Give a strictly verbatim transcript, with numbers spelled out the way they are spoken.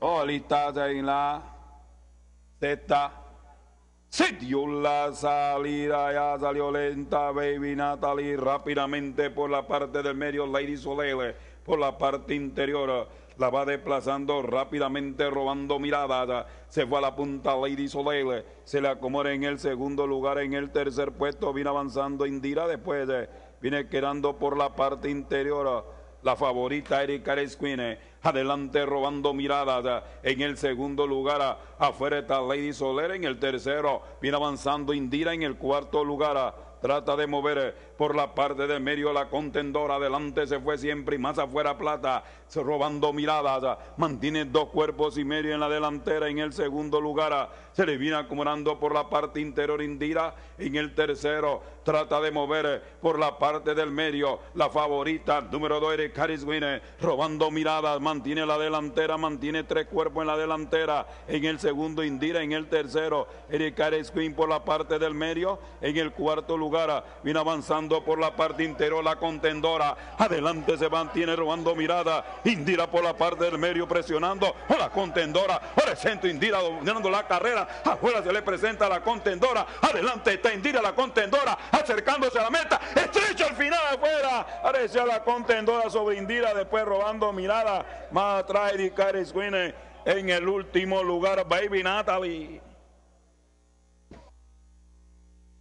Oh, listas en la sexta. Se dio la salida, ya salió lenta Baby Natalie rápidamente por la parte del medio. Lady Soleil por la parte interior la va desplazando rápidamente, robando miradas. Se fue a la punta Lady Soleil, se le acomoda en el segundo lugar. En el tercer puesto viene avanzando Indira, después eh, viene quedando por la parte interior la favorita Erika Ares Queen, adelante robando miradas. En el segundo lugar afuera está Lady Soler. En el tercero viene avanzando Indira. En el cuarto lugar trata de mover por la parte del medio la contendora. Adelante se fue siempre y más afuera Plata, robando miradas. Mantiene dos cuerpos y medio en la delantera. En el segundo lugar se le viene acomodando por la parte interior Indira. En el tercero trata de mover por la parte del medio la favorita número dos Erika Ares Queen, robando miradas. Mantiene la delantera, mantiene tres cuerpos en la delantera. En el segundo Indira, en el tercero Erika Ares Queen por la parte del medio. En el cuarto lugar viene avanzando por la parte interior la contendora. Adelante se mantiene robando mirada Indira por la parte del medio, presionando a la contendora. Por el centro Indira dominando la carrera. Afuera se le presenta a la contendora. Adelante está Indira, la contendora acercándose a la meta. Estrecho al final afuera. Aparece la contendora sobre Indira, después robando mirada. Más atrás Erika Ares Queen en el último lugar Baby Natalie.